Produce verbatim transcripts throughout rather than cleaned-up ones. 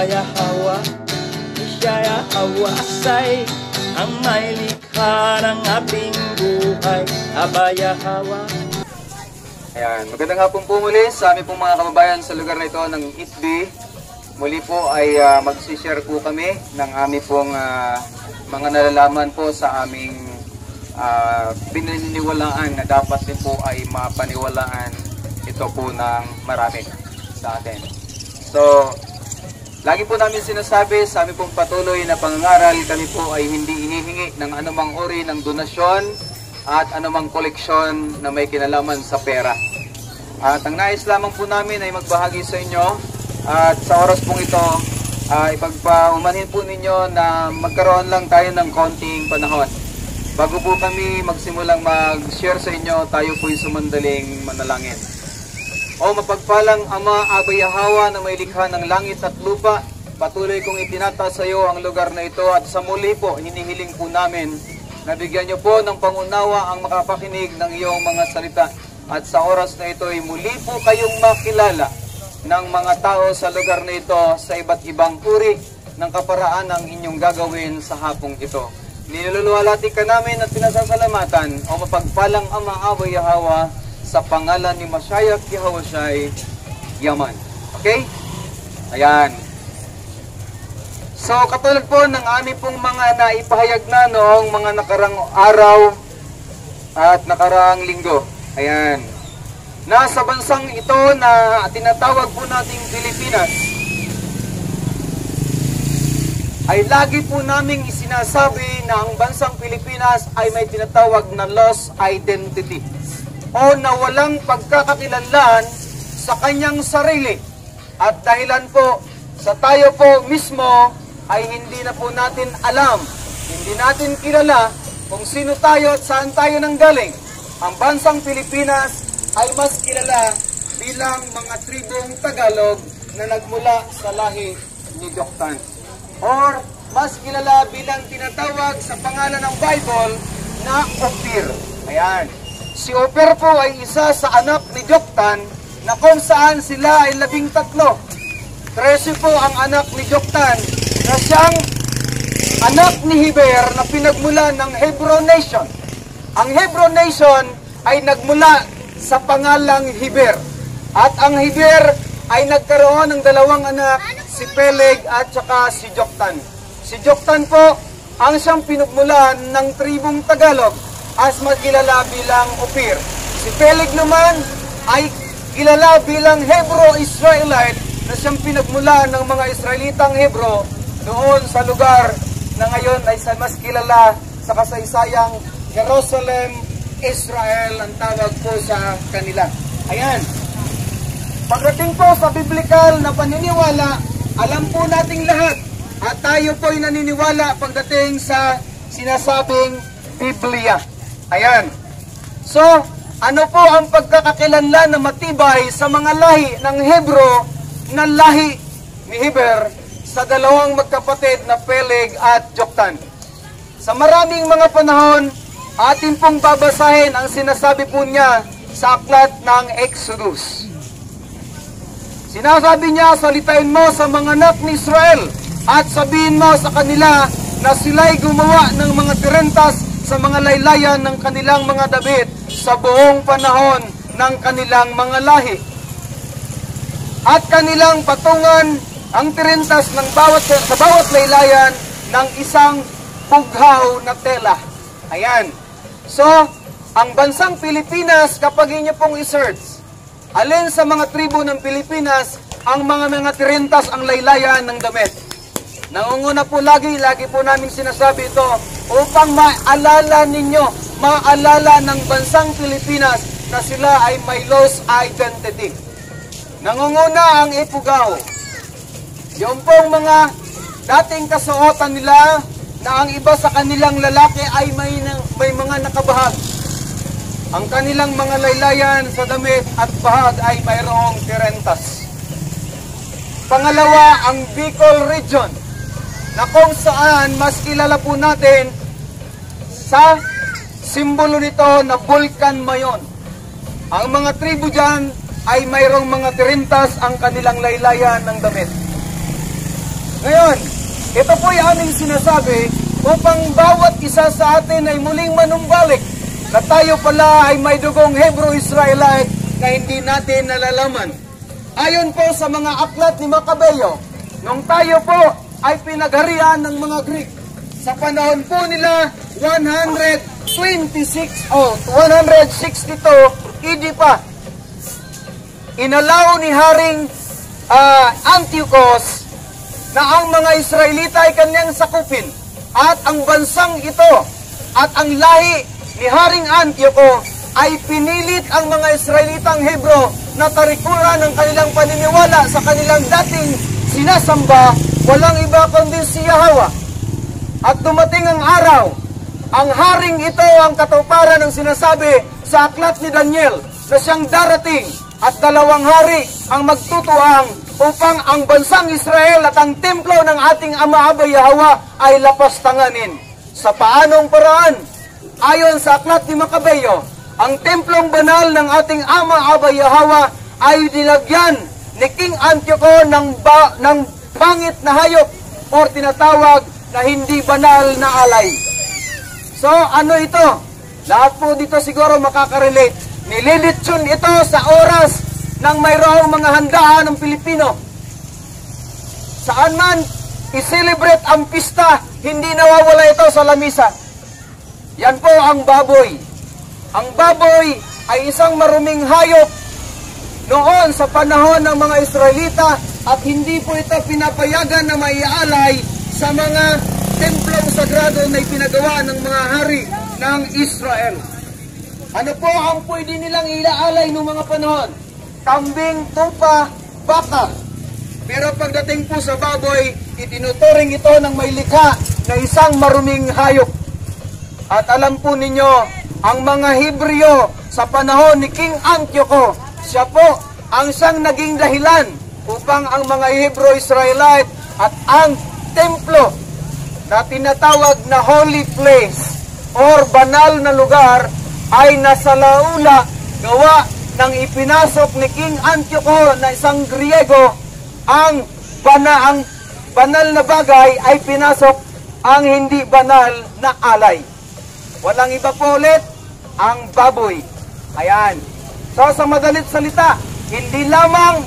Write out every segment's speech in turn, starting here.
Abaya Hawa, Ishaya Hawasay, ang may likha ng ating buhay. Abaya Hawa. Ayan, magandang hapon po muli sa aming pong mga kababayan sa lugar na ito ng I T B. Muli po ay uh, magsishare po kami ng aming pong uh, mga nalalaman po sa aming uh, pinaniniwalaan na dapat din po ay mapaniwalaan ito po ng marami sa atin. So, lagi po namin sinasabi sa aming pong patuloy na pangangaral, kami po ay hindi hinihingi ng anumang uri ng donasyon at anumang koleksyon na may kinalaman sa pera. At ang nais lamang po namin ay magbahagi sa inyo at sa oras pong ito, uh, ipagpaumanhin po ninyo na magkaroon lang tayo ng konting panahon. Bago po kami magsimulang mag-share sa inyo, tayo po'y sumandaling manalangin. O mapagpalang Ama, Abaya Hawa na may likha ng langit at lupa, patuloy kong itinata sa iyo ang lugar na ito at sa muli po, hinihiling po namin nabigyan niyo po ng pangunawa ang makapakinig ng iyong mga salita. At sa oras na ito ay muli po kayong makilala ng mga tao sa lugar na ito sa iba't ibang uri ng kaparaan ng inyong gagawin sa hapong ito. Niluluwalhati ka namin at pinasasalamatan o mapagpalang Ama, Abaya Hawa sa pangalan ni Mashiach Yahawashi Yaman. Okay? Ayan. So, katulad po ng aming pong mga naipahayag na noong mga nakarang araw at nakaraang linggo. Ayan. Nasa bansang ito na tinatawag po nating Pilipinas, ay lagi po naming isinasabi na ang bansang Pilipinas ay may tinatawag na lost identity o na walang pagkakakilanlan sa kanyang sarili. At dahilan po sa tayo po mismo ay hindi na po natin alam, hindi natin kilala kung sino tayo at saan tayo nanggaling. Ang bansang Pilipinas ay mas kilala bilang mga tribong Tagalog na nagmula sa lahi ni Joktan. Or mas kilala bilang tinatawag sa pangalan ng Bible na Ophir. Ayan. Si Ophir po ay isa sa anak ni Joktan na kung saan sila ay labing tatlo. Trece po ang anak ni Joktan na siyang anak ni Heber na pinagmula ng Hebron Nation. Ang Hebron Nation ay nagmula sa pangalang Heber. At ang Heber ay nagkaroon ng dalawang anak, si Peleg at saka si Joktan. Si Joktan po ang siyang pinagmulan ng tribong Tagalog as magkilala bilang Ophir. Si Peleg naman ay kilala bilang Hebro-Israelite na siyang pinagmulan ng mga Israelitang Hebro doon sa lugar na ngayon ay mas kilala sa kasaysayang Jerusalem, Israel, ang tawag po sa kanila. Ayan. Pagdating po sa biblical na paniniwala, alam po nating lahat at tayo po ay naniniwala pagdating sa sinasabing Biblia. Ayan. So, ano po ang pagkakakilanlan na matibay sa mga lahi ng Hebro na lahi ni Heber sa dalawang magkapatid na Peleg at Joktan? Sa maraming mga panahon, atin pong babasahin ang sinasabi po niya sa aklat ng Exodus. Sinasabi niya, salitain mo sa mga anak ni Israel at sabihin mo sa kanila na sila'y gumawa ng mga tirentas sa mga laylayan ng kanilang mga David sa buong panahon ng kanilang mga lahi. At kanilang patungan ang tirentas ng bawat, sa bawat laylayan ng isang pughaw na tela. Ayan. So, ang bansang Pilipinas, kapag inyo pong i-search, alin sa mga tribo ng Pilipinas, ang mga mga tirentas ang laylayan ng damit. Nangunguna po lagi, lagi po namin sinasabi ito, upang maalala ninyo, maalala ng bansang Pilipinas na sila ay may lost identity. Nangunguna ang ipugaw. Yung pong mga dating kasuotan nila na ang iba sa kanilang lalaki ay may, may mga nakabahag. Ang kanilang mga laylayan sa damit at bahag ay mayroong tirentas. Pangalawa, ang Bicol region, na kung saan mas kilala po natin sa simbolo nito na Vulcan Mayon. Ang mga tribo dyan ay mayroong mga tirintas ang kanilang laylayan ng damit. Ngayon, ito po yung aming sinasabi upang bawat isa sa atin ay muling manumbalik na tayo pala ay may dugong Hebrew-Israelite na hindi natin nalalaman. Ayon po sa mga aklat ni Macabeo, nung tayo po ay pinagharian ng mga Greek, sa panahon po nila one twenty-six o one sixty-two E D pa, inalaw ni Haring uh, Antiochus na ang mga Israelita ay kanyang sakupin at ang bansang ito at ang lahi ni Haring Antiochus ay pinilit ang mga Israelitang Hebro na tarikuran ng kanilang paniniwala sa kanilang dating sinasamba, walang iba kundi si Yahweh. At dumating ang araw, ang haring ito ang katuparan ng sinasabi sa aklat ni Daniel na siyang darating at dalawang hari ang magtutuang upang ang bansang Israel at ang templo ng ating Ama Aba Yahweh ay lapastanganin. Sa paanong paraan? Ayon sa aklat ni Macabeo, ang templong banal ng ating Ama Aba Yahweh ay dinagyan ni King Antiochus ng, ba, ng pangit na hayop o tinatawag na hindi banal na alay. So, ano ito? Lahat po dito siguro makakarelate. Nililitsyon ito sa oras ng mayroong mga handaan ng Pilipino. Saan man i-celebrate ang pista, hindi nawawala ito sa lamisa. Yan po ang baboy. Ang baboy ay isang maruming hayop noon sa panahon ng mga Israelita at hindi po ito pinapayagan na maialay sa mga templong sagrado na ipinagawa ng mga hari ng Israel. Ano po ang pwede nilang ilaalay noong mga panahon? Kambing, tupa, baka. Pero pagdating po sa baboy, itinuturing ito ng may likha na isang maruming hayop. At alam po ninyo, ang mga Hebreo sa panahon ni King Antiochus, siya po ang siyang naging dahilan upang ang mga Hebrew-Israelite at ang templo na tinatawag na holy place or banal na lugar ay nasa laula gawa ng ipinasok ni King Antiochus na isang Griego. Ang, bana, ang banal na bagay ay pinasok ang hindi banal na alay. Walang iba po ulit, ang baboy. Ayan. So sa madalit salita, hindi lamang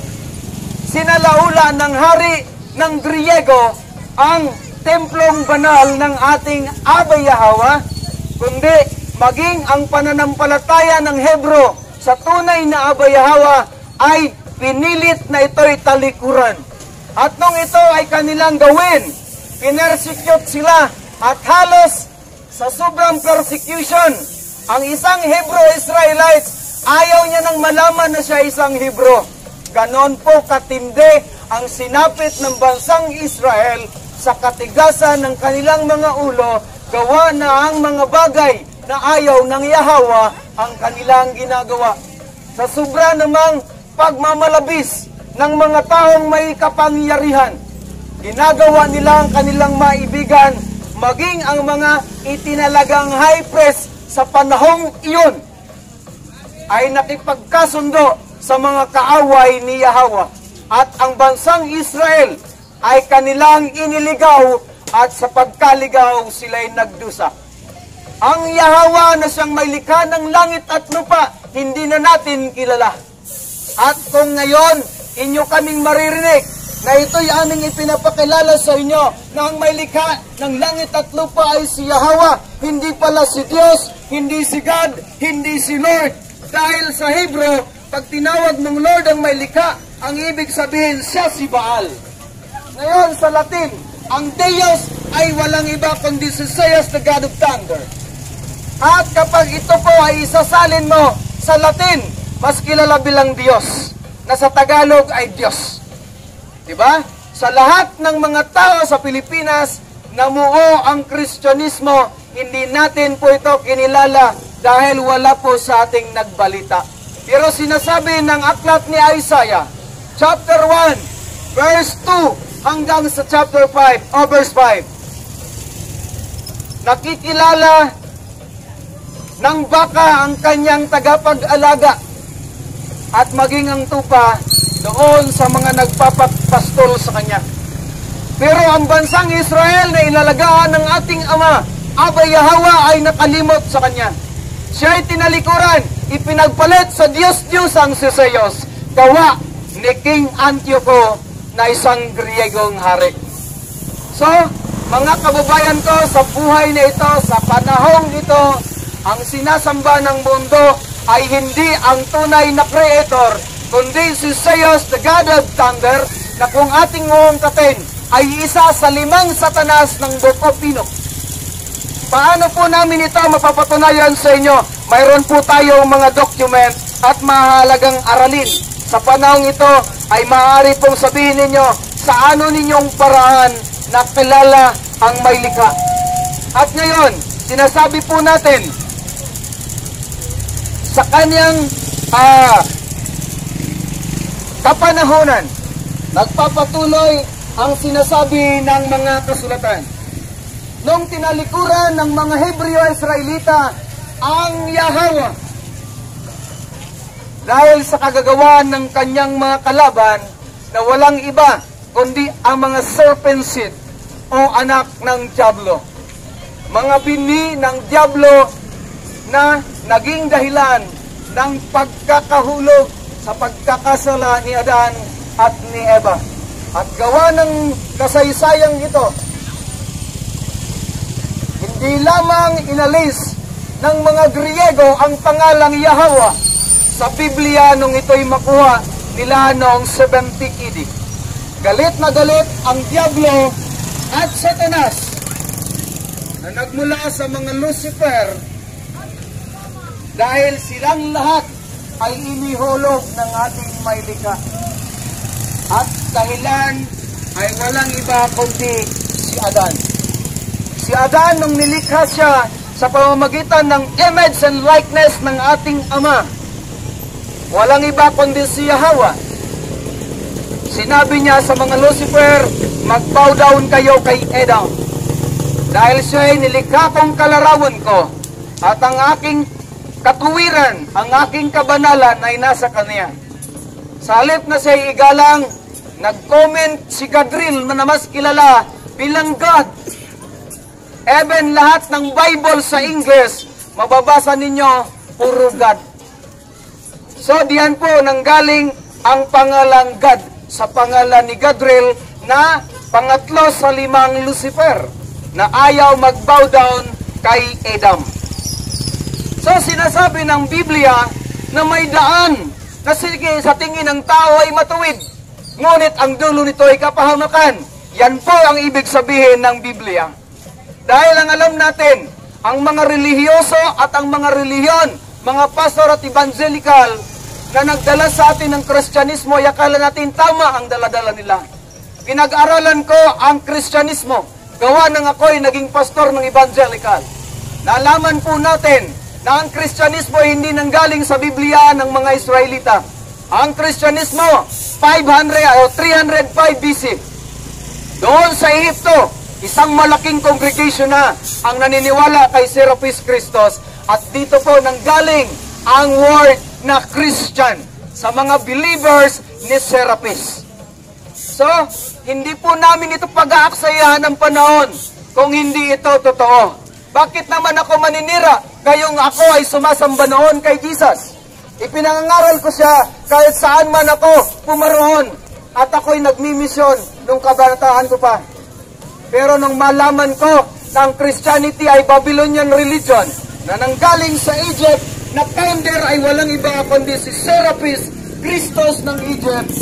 sinalaula ng hari ng Griego ang templong banal ng ating Aba Yahweh, kundi maging ang pananampalataya ng Hebro sa tunay na Aba Yahweh ay pinilit na ito'y talikuran. At nung ito ay kanilang gawin, pinersecute sila at halos sa sobrang persecution, ang isang Hebrew-Israelite ayaw niya nang malaman na siya isang Hebrew. Ganon po katindi ang sinapit ng bansang Israel sa katigasan ng kanilang mga ulo, gawa na ang mga bagay na ayaw ng Yahweh ang kanilang ginagawa. Sa sobra namang pagmamalabis ng mga taong may kapangyarihan, ginagawa nila ang kanilang maibigan, maging ang mga itinalagang high priest sa panahong iyon ay nakipagkasundo sa mga kaaway ni Yahweh. At ang bansang Israel ay kanilang iniligaw at sa pagkaligaw sila'y nagdusa. Ang Yahweh na siyang may likha ng langit at lupa, hindi na natin kilala. At kung ngayon, inyo kaming maririnig na ito'y aming ipinapakilala sa inyo na ang may likha ng langit at lupa ay si Yahweh, hindi pala si Diyos, hindi si God, hindi si Lord. Dahil sa Hebrew, pag tinawag ng Lord ang may likha, ang ibig sabihin siya si Baal. Ngayon sa Latin, ang Deus ay walang iba kundi si Zeus, the God of Thunder. At kapag ito po ay isasalin mo sa Latin, mas kilala bilang Diyos, na sa Tagalog ay Diyos. Diba? Sa lahat ng mga tao sa Pilipinas, namuo ang Kristyanismo, hindi natin po ito kinilala dahil wala po sa ating nagbalita. Pero sinasabi ng aklat ni Isaiah, chapter one, verse two, hanggang sa chapter five, o verse five, nakikilala ng baka ang kanyang tagapag-alaga at maging ang tupa doon sa mga nagpapapastol sa kanya. Pero ang bansang Israel na inalagaan ng ating Ama, Aba Yahweh, ay nakalimot sa Kanya. Siya ay tinalikuran, ipinagpalit sa Diyos-Diyos ang Siseyos, gawa ni King Antioco na isang Griegong hari. So, mga kababayan ko, sa buhay na ito, sa panahong ito, ang sinasamba ng mundo ay hindi ang tunay na creator, kundi si Zeus, the God of Thunder, na kung ating uungkatin, ay isa sa limang satanas ng Book of Enoch. Paano po namin ito mapapatunayan sa inyo? Mayroon po tayong mga document at mahalagang aralin. Sa panahong ito ay maaari pong sabihin ninyo sa ano ninyong paraan na kilala ang may likha. At ngayon, sinasabi po natin sa kanyang uh, kapanahonan, nagpapatuloy ang sinasabi ng mga kasulatan. Nung tinalikuran ng mga Hebreo-Israelita ang Yahweh, dahil sa kagagawan ng kanyang mga kalaban na walang iba kundi ang mga serpent seed o anak ng Diablo. Mga bini ng Diablo na naging dahilan ng pagkakahulog sa pagkakasala ni Adan at ni Eva. At gawa ng kasaysayang ito, hindi lamang inalis ng mga Griego ang pangalang Yahweh sa Biblia nung ito'y makuha nila noong seventy A D. Galit na galit ang Diablo at Satanas na nagmula sa mga Lucifer dahil silang lahat ay inihulog ng ating may likha. At dahilan ay walang iba kundi si Adan. Si Adan, nung nilikha siya sa pamamagitan ng image and likeness ng ating Ama, walang iba kundi si Yahweh. Sinabi niya sa mga Lucifer, mag-bow down kayo kay Adam. Dahil siya ay nilikha kong kalarawan ko at ang aking katuwiran, ang aking kabanalan ay nasa kanya. Sa halip na siya ay igalang, nag-comment si Gadriel na mas kilala bilang God. Even lahat ng Bible sa English, mababasa ninyo, puro God. So, diyan po nanggaling ang pangalang God sa pangalan ni Gadriel na pangatlo sa limang Lucifer na ayaw mag-bow down kay Adam. So, sinasabi ng Biblia na may daan na sige sa tingin ng tao ay matuwid. Ngunit ang dulo nito ay kapahamakan. Yan po ang ibig sabihin ng Biblia. Dahil ang alam natin, ang mga relihiyoso at ang mga relihiyon, mga pastor at evangelical na nagdala sa atin ng Kristyanismo, ay akala natin tama ang daladala nila. Pinag-aralan ko ang Kristyanismo. Gawa ng ako'y naging pastor ng evangelical. Nalaman po natin na ang Kristyanismo ay hindi nanggaling sa Biblia ng mga Israelita. Ang Kristyanismo, five hundred o three hundred five B C. Doon sa Ehipto, isang malaking congregation na ang naniniwala kay Serapis Christos. At dito po nanggaling ang word na Christian sa mga believers ni Serapis. So, hindi po namin ito pag-aaksayahan ng panahon kung hindi ito totoo. Bakit naman ako maninira gayong ako ay sumasamba noon kay Jesus? Ipinangangaral ko siya kahit saan man ako pumaroon at ako'y nagmimisyon nung kabataan ko pa. Pero nung malaman ko na ang Christianity ay Babylonian religion na nanggaling sa Egypt, na founder ay walang iba kundi si Serapis Christos ng Egypt.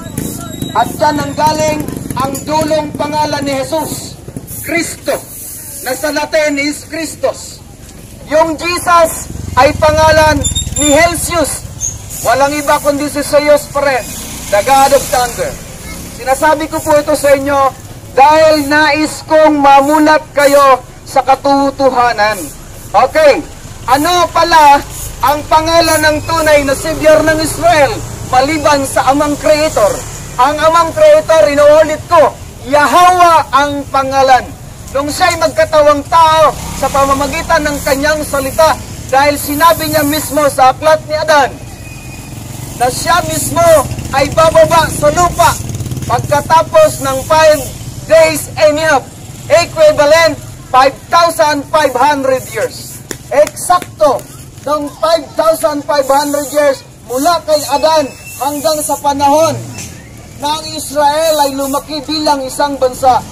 At siya nanggaling ang dulong pangalan ni Jesus, Kristo, na sa Latin is Christos. Yung Jesus ay pangalan ni Helsius. Walang iba kundi si Zeus pa rin, the God of Thunder. Sinasabi ko po ito sa inyo dahil nais kong mamulat kayo sa katotohanan. Okay, ano pala ang pangalan ng tunay na Savior ng Israel maliban sa Amang Creator? Ang Amang Creator, inuulit ko, Yahweh ang pangalan. Nung siya'y magkatawang tao sa pamamagitan ng kanyang salita, dahil sinabi niya mismo sa aklat ni Adan na siya mismo ay bababa sa lupa pagkatapos ng five days and a half. Equivalent, five thousand five hundred years. Eksakto, ng five thousand five hundred years mula kay Adan hanggang sa panahon na ang Israel ay lumaki bilang isang bansa.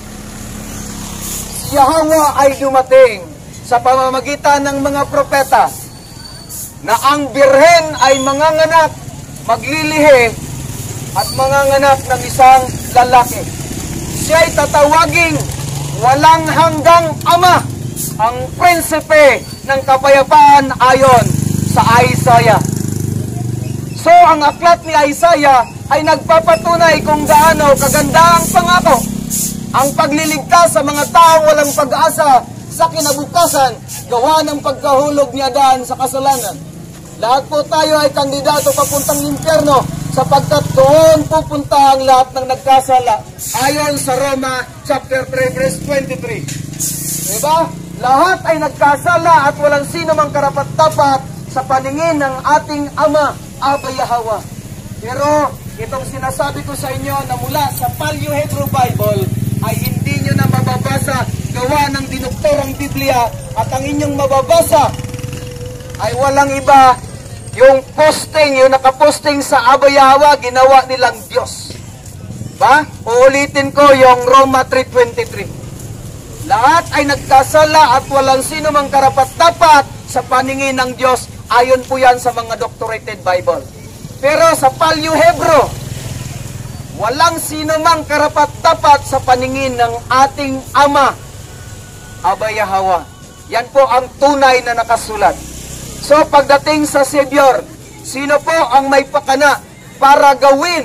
Si Yahweh ay dumating sa pamamagitan ng mga propeta na ang birhen ay manganganak, maglilihi, at manganganak ng isang lalaki. Siya ay tatawaging walang hanggang ama, ang prinsipe ng kapayapaan ayon sa Isaiah. So, ang aklat ni Isaiah ay nagpapatunay kung gaano kaganda ang pangako, ang pagliligtas sa mga taong walang pag-asa sa kinabukasan, gawa ng pagkahulog ni Adan sa kasalanan. Lahat po tayo ay kandidato papuntang impyerno, sapagkat doon pupunta ang lahat ng nagkasala, ayon sa Roma chapter three verse twenty-three. Diba? Lahat ay nagkasala at walang sino mang karapat-dapat sa paningin ng ating Ama, Aba Yahweh. Pero itong sinasabi ko sa inyo na mula sa Paleo Hebrew Bible ay hindi nyo na mababasa, gawa ng dinuktorang Biblia, at ang inyong mababasa ay walang iba, yung posting, yung nakaposting sa Aba Yahweh, ginawa nilang Diyos. Ba? Uulitin ko yung Roma three twenty-three. Lahat ay nagkasala at walang sino mang karapat-dapat sa paningin ng Diyos. Ayon po yan sa mga doctorated Bible. Pero sa Paleo Hebrew, walang sino mang karapat-dapat sa paningin ng ating Ama, Aba Yahweh. Yan po ang tunay na nakasulat. So pagdating sa Savior, sino po ang may pakana para gawin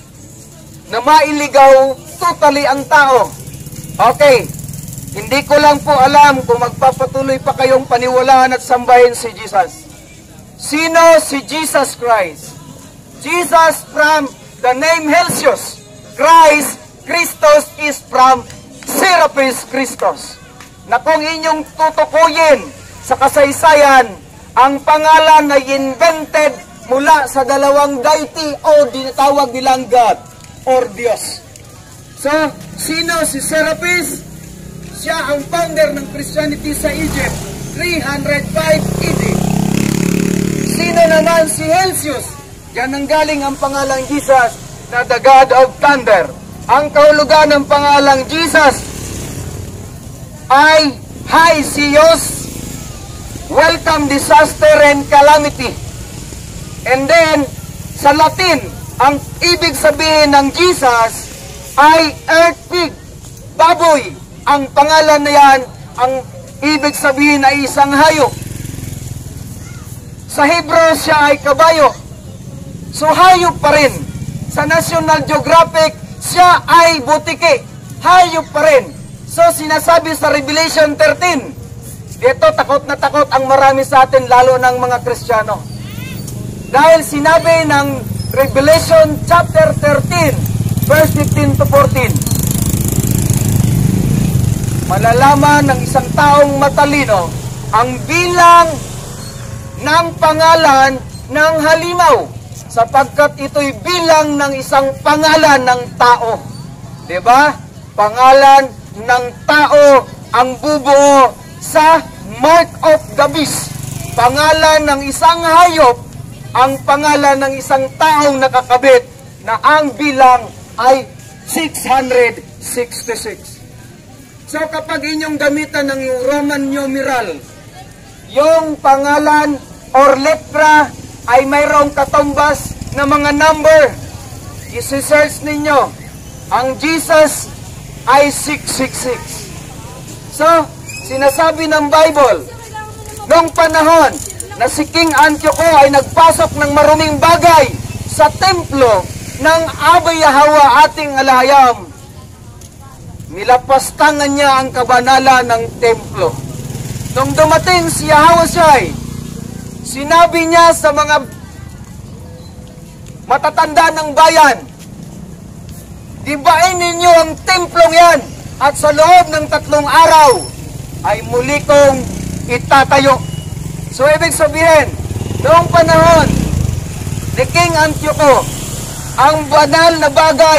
na mailigaw totally ang tao? Okay, hindi ko lang po alam kung magpapatuloy pa kayong paniwalaan at sambahin si Jesus. Sino si Jesus Christ? Jesus from the name Helsius. Christ, Christos is from Serapis Christos. Na kung inyong tutukuyin sa kasaysayan, ang pangalan ay invented mula sa dalawang deity o dinatawag nilang God or Diyos. So, sino si Serapis? Siya ang founder ng Christianity sa Egypt, three hundred five A D. Sino naman si Helsius? Yan ang galing ang pangalang Jesus na the God of Thunder. Ang kahulugan ng pangalang Jesus ay High Seos, welcome disaster and calamity. And then, sa Latin, ang ibig sabihin ng Jesus ay earth pig, baboy. Ang pangalan na yan, ang ibig sabihin ay isang hayop. Sa Hebrew, siya ay kabayo. So, hayop pa rin. Sa National Geographic, siya ay butike. Hayop pa rin. So, sinasabi sa Revelation thirteen, ito, takot na takot ang marami sa atin, lalo ng mga Kristiyano. Dahil sinabi ng Revelation chapter thirteen, verse fifteen to fourteen, malalaman ng isang taong matalino ang bilang ng pangalan ng halimaw, sapagkat ito'y bilang ng isang pangalan ng tao. Diba? Pangalan ng tao ang bubuo sa mark of the beast. Pangalan ng isang hayop ang pangalan ng isang taong nakakabit na ang bilang ay six hundred sixty-six. So kapag inyong gamitan ng Roman numeral, yung pangalan or letra ay mayroong katumbas na mga number, isi-search ninyo, ang Jesus ay six six six. So, sinasabi ng Bible, noong panahon na si King Antioco ay nagpasok ng maruming bagay sa templo ng Aba Yahweh ating alahayam, nilapastangan niya ang kabanalan ng templo. Nung dumating si Yahushua, sinabi niya sa mga matatanda ng bayan, dibain ninyo ang templong yan, at sa loob ng tatlong araw ay muli kong itatayo. So ibig sabihin, noong panahon ni King Antioco, ang banal na bagay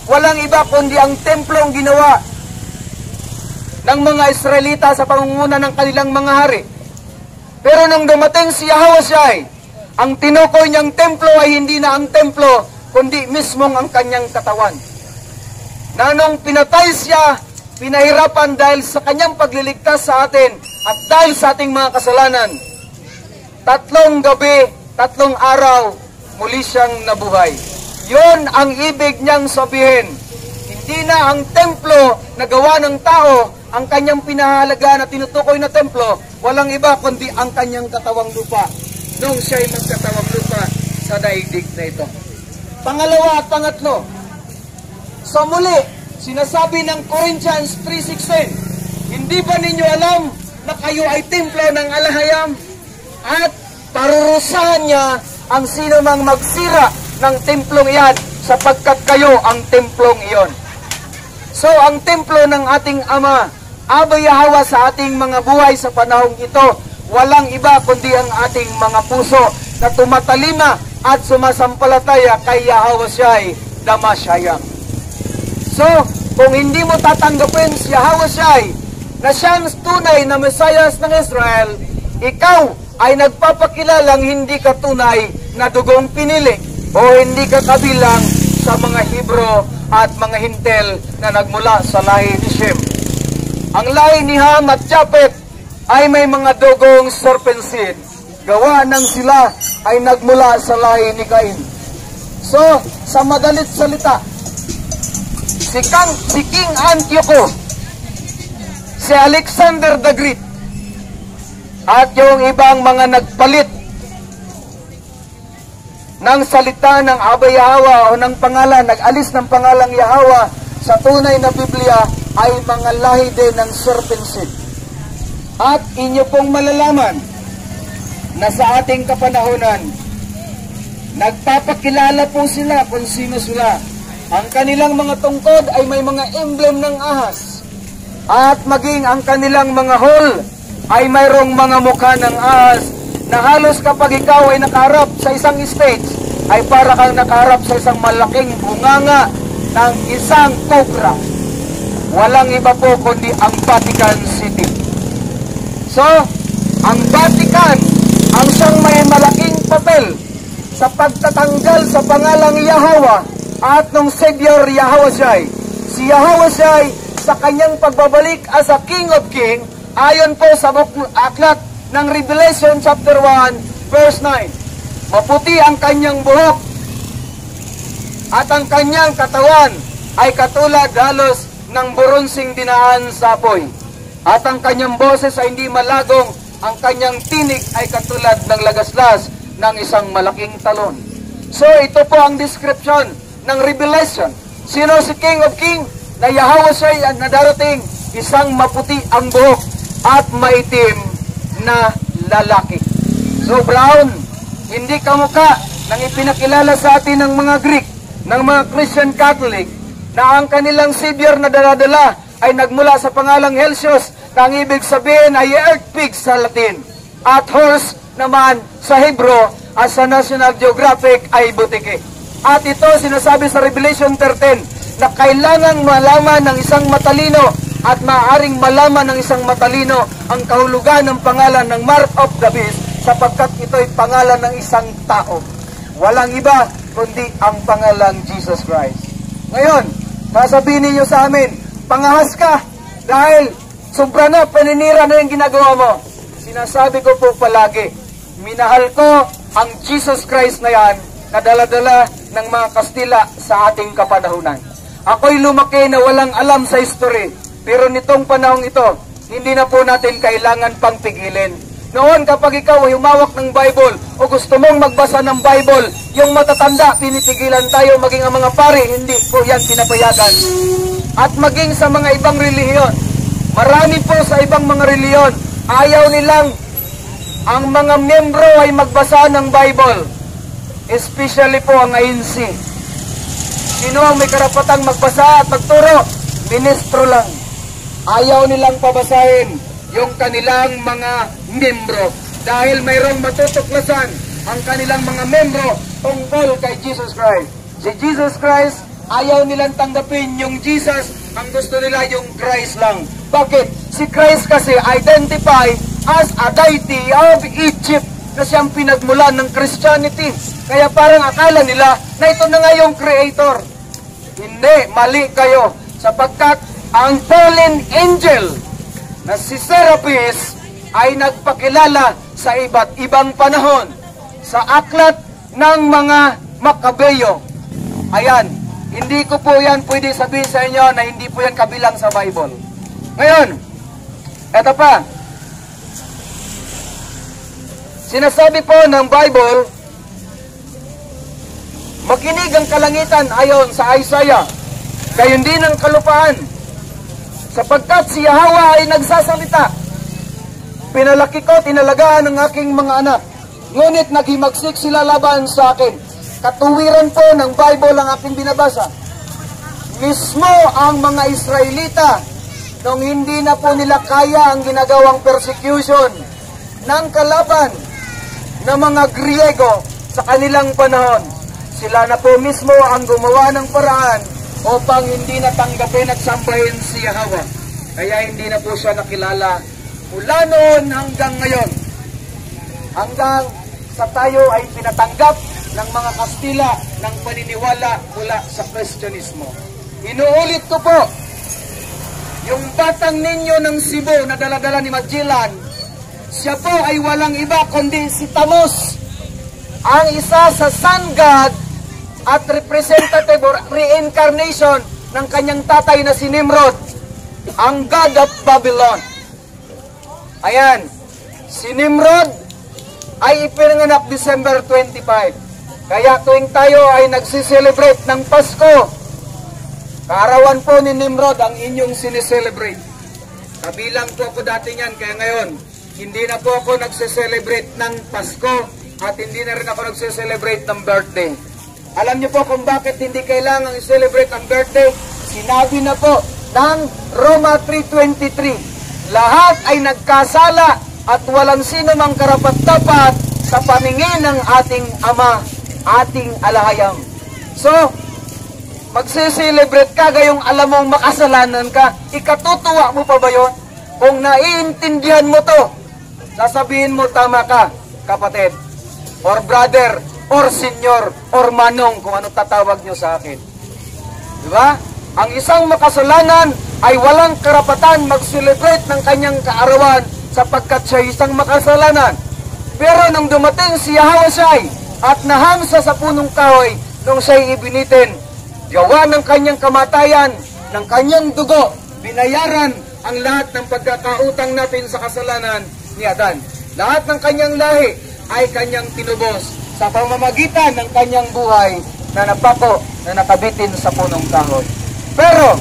walang iba kundi ang templong ginawa ng mga Israelita sa pangunguna ng kanilang mga hari. Pero nung dumating si Yahawashi, ang tinukoy niyang templo ay hindi na ang templo, kundi mismong ang kanyang katawan. Na nung pinatay siya, pinahirapan dahil sa kanyang pagliligtas sa atin at dahil sa ating mga kasalanan. Tatlong gabi, tatlong araw, muli siyang nabuhay. Yun ang ibig niyang sabihin. Hindi na ang templo na gawa ng tao ang kanyang pinahalaga na tinutukoy na templo, walang iba kundi ang kanyang katawang lupa nung siya'y magkatawang lupa sa daigdig na ito. Pangalawa at pangatlo, sa muli, sinasabi ng Corinthians three sixteen, hindi ba ninyo alam na kayo ay templo ng Alahayam at parurusahan niya ang sino mang magsira ng templong iyan sapagkat kayo ang templong iyon. So, ang templo ng ating Ama, Aba Yahawa sa ating mga buhay sa panahong ito, walang iba kundi ang ating mga puso na tumatalima at sumasampalataya kay Yahawashi Damashayam. So, kung hindi mo tatanggapin si Yahawashi na siyang tunay na Mesayas ng Israel, ikaw ay nagpapakilalang hindi ka tunay na dugong pinili o hindi ka kabilang sa mga Hebro at mga Hintil na nagmula sa lahi ni Shem. Ang lahi ni Ham at Japhet ay may mga dugong serpent seed. Gawa ng sila ay nagmula sa lahi ni Cain. So, sa madalit salita, si, Kang, si King Antioco, si Alexander the Great, at yung ibang mga nagpalit ng salita ng Aba Yahawa o ng pangalan, nag-alis ng pangalang Yahawa sa tunay na Biblia ay mga lahi din ng serpent seed. At inyo pong malalaman na sa ating kapanahonan, nagpapakilala po sila kung sino sila. Ang kanilang mga tungkod ay may mga emblem ng ahas. At maging ang kanilang mga hall ay mayroong mga mukha ng ahas na halos kapag ikaw ay nakaharap sa isang stage, ay para kang nakaharap sa isang malaking bunganga ng isang cobra. Walang iba po kundi ang Vatican City. So, ang Vatican, ang siyang may malaking papel sa pagtatanggal sa pangalang Yahawa at ng Savior Yahawashi. Si Yahawashi sa kanyang pagbabalik as a King of King, ayon po sa aklat ng Revelation chapter one verse nine. Maputi ang kanyang buhok at ang kanyang katawan ay katulad halos ng buronsing dinaan sa apoy. At ang kanyang boses ay hindi malagong, ang kanyang tinig ay katulad ng lagaslas ng isang malaking talon. So ito po ang description ng Revelation. Sino si King of King? Na Yahawashi na darating, isang maputi ang buhok at maitim na lalaki. So brown, hindi kamukha ng ipinakilala sa atin ng mga Greek, ng mga Christian Catholic, na ang kanilang Savior na daladala ay nagmula sa pangalang Helsius, na ang ibig sabihin ay earth pig sa Latin, at horse naman sa Hebro, at sa National Geographic ay butike. At ito sinasabi sa Revelation thirteen na kailangang malaman ng isang matalino at maaaring malaman ng isang matalino ang kahulugan ng pangalan ng Mark of the Beast, sapagkat ito'y pangalan ng isang tao. Walang iba kundi ang pangalang Jesus Christ. Ngayon, sasabihin niyo sa amin, pangahas ka dahil sobra na, paninira na yung ginagawa mo. Sinasabi ko po palagi, minahal ko ang Jesus Christ na yan na dala-dala ng mga Kastila sa ating kapanahunan. Ako'y lumaki na walang alam sa history, pero nitong panahong ito, hindi na po natin kailangan pang pigilin. Noon kapag ikaw ay humawak ng Bible o gusto mong magbasa ng Bible, yung matatanda, pinitigilan tayo, maging ang mga pari, hindi po yan pinapayagan. At maging sa mga ibang relihiyon, marami po sa ibang mga relihiyon, ayaw nilang ang mga membro ay magbasa ng Bible. Especially po ang A N C. Sino ang may karapatang magbasa at magturo? Ministro lang. Ayaw nilang pabasahin yung kanilang mga membro dahil mayroong matutuklasan ang kanilang mga membro tungkol kay Jesus Christ. Si Jesus Christ ayaw nilang tanggapin yung Jesus. Ang gusto nila yung Christ lang. Bakit? Si Christ kasi identify as a deity of Egypt na siyang pinagmulan ng Christianity. Kaya parang akala nila na ito na nga yung creator. Hindi, mali kayo. Sapagkat ang fallen angel na si Serapis ay nagpakilala sa iba't ibang panahon sa aklat ng mga Makabeyo. Ayan, hindi ko po yan pwede sabihin sa inyo na hindi po yan kabilang sa Bible. Ngayon, eto pa. Sinasabi po ng Bible, makinig ang kalangitan ayon sa Isaiah, gayon din ang kalupaan, sapagkat si Yahweh ay nagsasalita. Pinalaki ko, tinalagaan ng aking mga anak, ngunit naghimagsik sila laban sa akin. Katuwiran po ng Bible ang aking binabasa. Mismo ang mga Israelita, nung hindi na po nila kaya ang ginagawang persecution ng kalaban ng mga Griego sa kanilang panahon, sila na po mismo ang gumawa ng paraan upang hindi na tanggapin at sambahin si Yahweh. Kaya hindi na po siya nakilala mula noon hanggang ngayon. Hanggang sa tayo ay pinatanggap ng mga Kastila ng paniniwala mula sa Kristyanismo. Inuulit ko po, yung batang ninyo ng Cebu na daladala ni Magellan, siya po ay walang iba kundi si Tammuz, ang isa sa sun god at representative or reincarnation ng kanyang tatay na si Nimrod, ang god of Babylon. Ayan, si Nimrod ay ipinanganak December twenty-five. Kaya tuwing tayo ay nagsiselebrate ng Pasko, kaarawan po ni Nimrod ang inyong sineselebrate. Kabilang po ako dati niyan, kaya ngayon, hindi na po ako nagsiselebrate ng Pasko at hindi na rin ako nagsiselebrate ng birthday. Alam niyo po kung bakit hindi kailangan i-celebrate ang birthday? Sinabi na po ng Roma three twenty-three, lahat ay nagkasala at walang sino mang karapat-dapat sa paningin ng ating Ama, ating alahayang. So, magsiselebrate ka gayong alam mong makasalanan ka, ikatutuwa mo pa ba yun? Kung naiintindihan mo to, sasabihin mo tama ka, kapatid, or brother, or senior, or manong, kung ano tatawag nyo sa akin. Diba? Ang isang makasalanan ay walang karapatan mag-celebrate ng kanyang kaarawan sapagkat siya isang makasalanan. Pero nang dumating si Yahushua at nahamsa sa punong kahoy nung siya'y ibinitin, gawa ng kanyang kamatayan, ng kanyang dugo, binayaran ang lahat ng pagkakautang natin sa kasalanan ni Adan. Lahat ng kanyang lahi ay kanyang tinubos sa pamamagitan ng kanyang buhay na napako na nakabitin sa punong kahoy. Pero,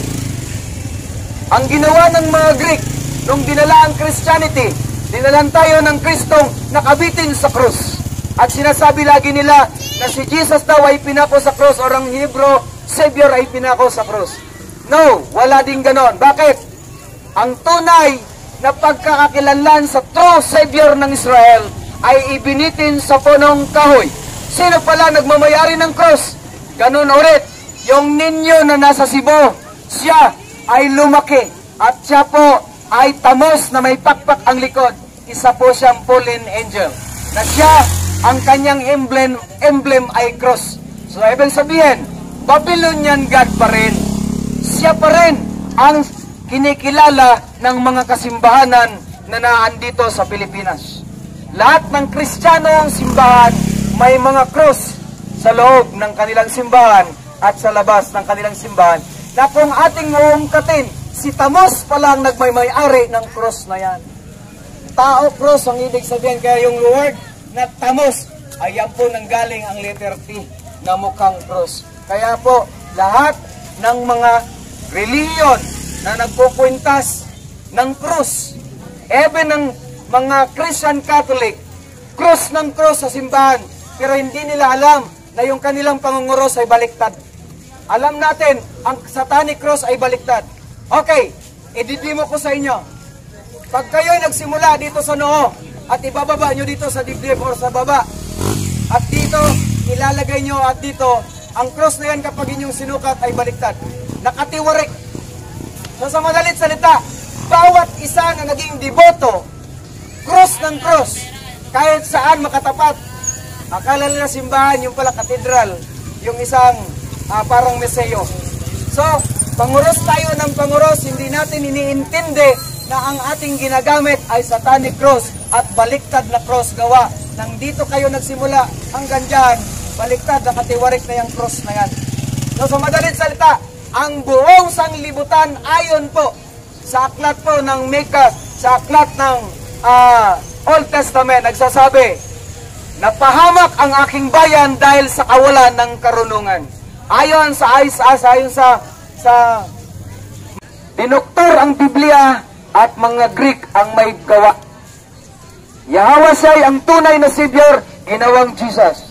ang ginawa ng mga Greek nung dinala ang Christianity, dinalan tayo ng Kristong nakabitin sa krus. At sinasabi lagi nila na si Jesus daw ay pinako sa krus o ang Hebrew Savior ay pinako sa krus. No, wala din ganon. Bakit? Ang tunay na pagkakakilanlan sa true Savior ng Israel ay ibinitin sa punong kahoy. Sino pala nagmamayari ng krus? Ganon ulit, yung ninyo na nasa Cebu, siya ay lumaki at siya po ay Tammuz na may pakpak ang likod. Isa po siyang fallen angel na siya ang kanyang emblem, emblem ay cross. So, ibig sabihin, Babylonian God pa rin. Siya pa rin ang kinikilala ng mga kasimbahanan na naandito sa Pilipinas. Lahat ng Kristiyano ang simbahan, may mga cross sa loob ng kanilang simbahan at sa labas ng kanilang simbahan. Na kung ating uungkatin, si Tammuz pa lang nagmay-may-ari ng cross na yan. Tao cross ang ibig sabihin, kaya yung word na Tammuz, ayan po nanggaling ang letter T na mukhang cross. Kaya po, lahat ng mga reliyon na nagpupuntas ng cross, even ng mga Christian Catholic, cross ng cross sa simbahan, pero hindi nila alam na yung kanilang pangunguros ay baliktad. Alam natin, ang satanic cross ay baliktad. Okay, ididimo ko sa inyo. Pag kayo'y nagsimula dito sa noo, at ibababa nyo dito sa dibdib or sa baba. At dito, ilalagay nyo at dito ang cross na yan kapag inyong sinukat ay baliktad. Nakatiwarik. So sa madalit salita, bawat isa na naging deboto, cross ng cross, kahit saan makatapat. Akala nila simbahan, yung pala katedral, yung isang uh, parang meseo. So, panguros tayo ng panguros, hindi natin iniintindi na ang ating ginagamit ay satanic cross at baliktad na cross gawa. Nang dito kayo nagsimula hanggang dyan, baliktad, nakatiwarik na yung cross na yan. So, sa madalit salita, ang buong sanglibutan ayon po sa aklat po ng Micah, sa aklat ng uh, Old Testament, nagsasabi, napahamak ang aking bayan dahil sa kawalan ng karunungan. Ayon sa Isaiah, ayon sa sa dinoktor ang Biblia at mga Greek ang may gawa. Yahweh siya ang tunay na Savior, ginawang Jesus.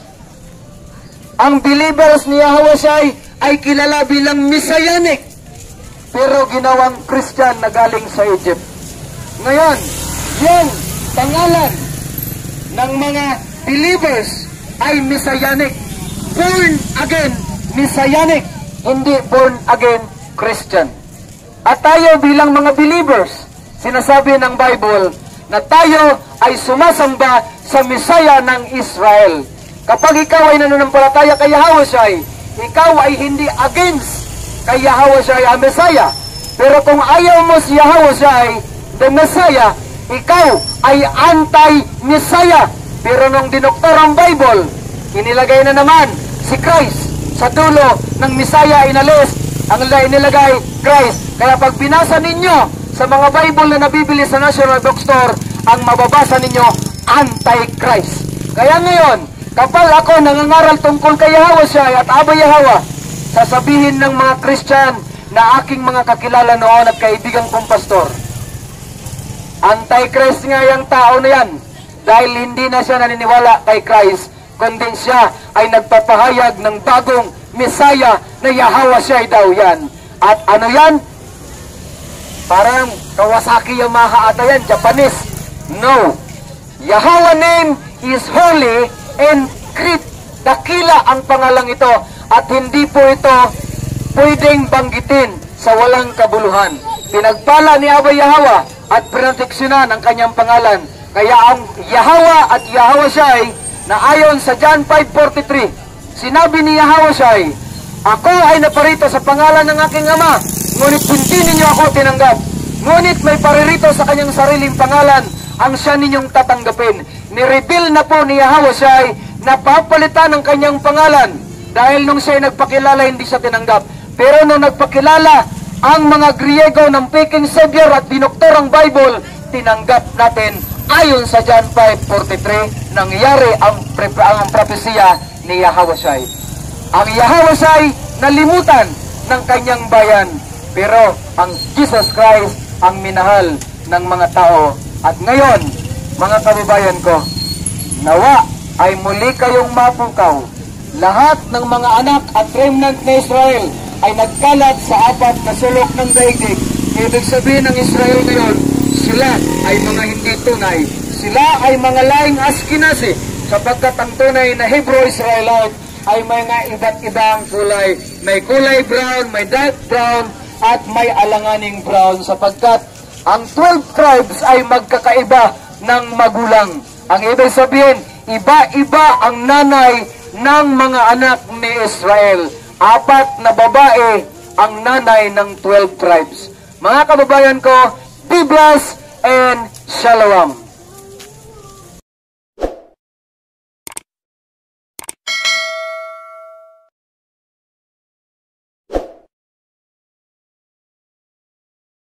Ang believers ni Yahweh siya ay kilala bilang Messianic, pero ginawang Christian na galing sa Egypt. Ngayon, yung pangalan ng mga believers ay Messianic. Born again Messianic, hindi born again Christian. At tayo bilang mga believers, sinasabi ng Bible na tayo ay sumasamba sa Messiah ng Israel. Kapag ikaw ay nananampalataya kay Yahweh Shai, ikaw ay hindi against kay Yahweh Shai ang Messiah. Pero kung ayaw mo si Yahweh Shai, the Messiah, ikaw ay anti-Messiah. Pero nung dinoktor ang Bible, inilagay na naman si Christ sa dulo ng Messiah, inalis ang inilagay Christ. Kaya pag binasa ninyo sa mga Bible na nabibili sa National Bookstore, ang mababasa ninyo, anti-Christ. Kaya ngayon, kapag ako nangangaral tungkol kay Yahweh Shai at Abba Yahweh, sasabihin ng mga Christian na aking mga kakilala noon at kaibigan kong pastor, anti-Christ nga yung tao na yan dahil hindi na siya naniniwala kay Christ, kundi siya ay nagpapahayag ng bagong Messiah na Yahweh Shai daw yan. At ano yan? Parang Kawasaki Yamaha ata yan, Japanese. No. Yahweh name is holy and great. Dakila ang pangalang ito at hindi po ito pwedeng banggitin sa walang kabuluhan. Pinagpala ni Abba Yahweh at proteksyonan ang kanyang pangalan. Kaya ang Yahweh at Yahweh Shai na ayon sa John five forty-three, sinabi ni Yahweh Shai, ako ay naparito sa pangalan ng aking Ama, ngunit hindi ninyo ako tinanggap. Ngunit may paririto sa kanyang sariling pangalan ang siya ninyong tatanggapin. Nireveal na po ni Yahweh Shai na papalitan ng kanyang pangalan dahil nung siya nagpakilala hindi siya tinanggap. Pero nung nagpakilala ang mga Griego ng Peking Savior at dinoktor ang Bible, tinanggap natin ayon sa John five forty-three, nangyari ang, ang propesya ni Yahweh Shai. Ang Yahweh Shai nalimutan ng kanyang bayan, pero ang Jesus Christ ang minahal ng mga tao. At ngayon, mga kababayan ko, nawa ay muli kayong mapukaw. Lahat ng mga anak at remnant na Israel ay nagkalat sa apat na sulok ng daigdig. Ibig sabihin ng Israel ngayon, sila ay mga hindi tunay. Sila ay mga laing Ashkenazi, sapagkat ang tunay na Hebrew Israelite ay may mga iba't ibang kulay. May kulay brown, may dark brown, at may alanganing brown, sapagkat ang twelve tribes ay magkakaiba ng magulang. Ang ibig sabihin, iba-iba ang nanay ng mga anak ni Israel. Apat na babae ang nanay ng twelve tribes. Mga kababayan ko, be blessed and shalom.